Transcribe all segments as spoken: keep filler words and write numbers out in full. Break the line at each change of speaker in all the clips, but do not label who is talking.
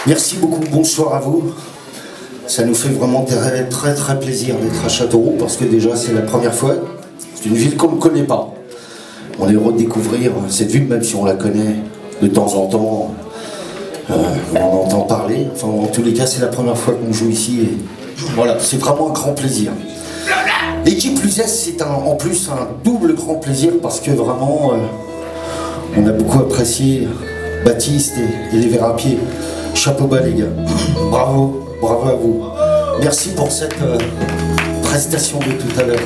Merci beaucoup, bonsoir à vous. Ça nous fait vraiment très très, très plaisir d'être à Châteauroux parce que déjà c'est la première fois. C'est une ville qu'on ne connaît pas. On est heureux de découvrir cette ville même si on la connaît de temps en temps. Euh, on en entend parler. Enfin en tous les cas c'est la première fois qu'on joue ici et voilà, c'est vraiment un grand plaisir. Et qui plus est, c'est en plus un double grand plaisir parce que vraiment euh, on a beaucoup apprécié Baptiste et, et les Verts à pied. Chapeau bas les gars, bravo, bravo à vous. Merci pour cette euh, prestation de tout à l'heure.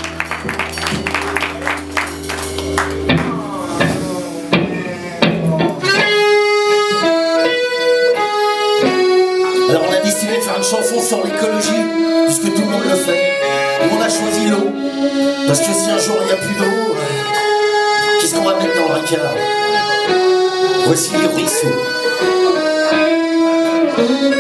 Alors on a décidé de faire une chanson sur l'écologie, puisque tout le monde le fait. Nous on a choisi l'eau, parce que si un jour il n'y a plus d'eau, euh, qu'est-ce qu'on va mettre dans le Ricard? Voici les ruisseaux.